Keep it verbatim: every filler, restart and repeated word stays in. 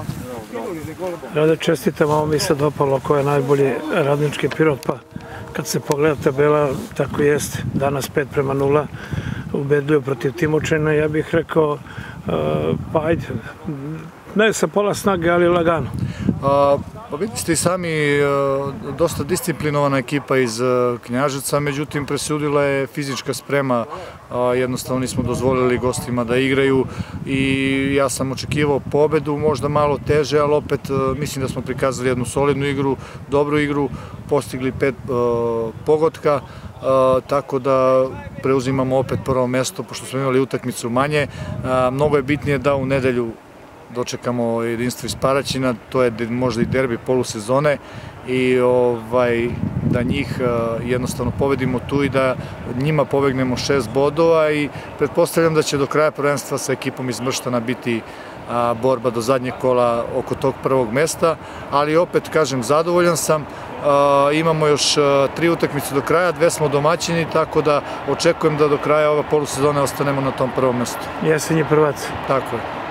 Da čestitam, ovo mi se dopalo ko je najbolji Radnički Pirot, pa kad se pogleda tabela, tako jeste, danas pet prema nula ubedljivo protiv Timočina, ja bih rekao, pa ajde, ne sa pola snage, ali lagano. Pa vidite ste i sami, dosta disciplinovana ekipa iz Knjaževca, međutim presudila je fizička sprema, jednostavno nismo dozvolili gostima da igraju i ja sam očekivao pobedu, možda malo teže, ali opet mislim da smo prikazali jednu solidnu igru, dobru igru, postigli pet pogotka, tako da preuzimamo opet prvo mesto, pošto smo imali utakmicu manje. Mnogo je bitnije da u nedelju dočekamo jedinstvo iz Paraćina, to je možda i derbi polusezone i da njih jednostavno pobedimo tu i da njima pobegnemo šest bodova i pretpostavljam da će do kraja prvenstva sa ekipom iz Mrštana biti borba do zadnjeg kola oko tog prvog mesta, ali opet kažem zadovoljan sam, imamo još tri utakmice do kraja, dve smo domaćini, tako da očekujem da do kraja ove polusezone ostanemo na tom prvom mestu. Jesenji prvac. Tako je.